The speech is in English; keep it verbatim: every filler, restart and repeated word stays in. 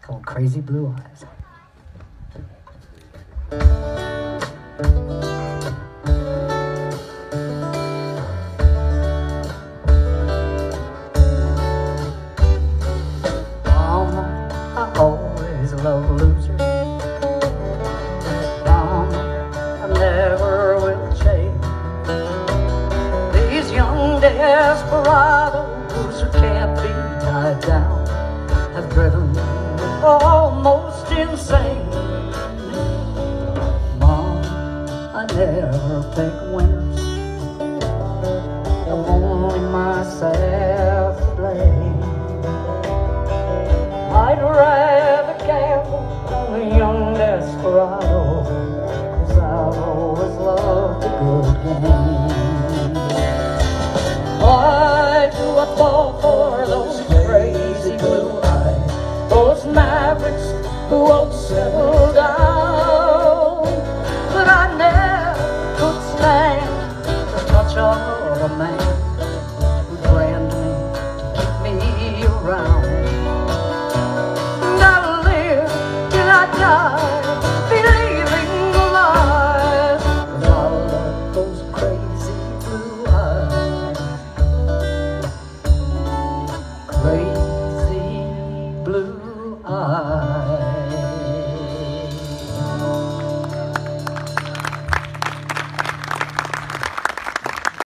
called Crazy Blue Eyes. Mama, I always love losers. Mama, I never will change. These young desperados who can't be tied down have driven me almost insane. Mom, I never pick winners. I'm only myself to blame. I'd rather gamble on a young desperado, 'cause I've always loved a good game. Why do I fall for those crazy blue eyes, those mavericks who won't settle down? But I never could stand the touch of a man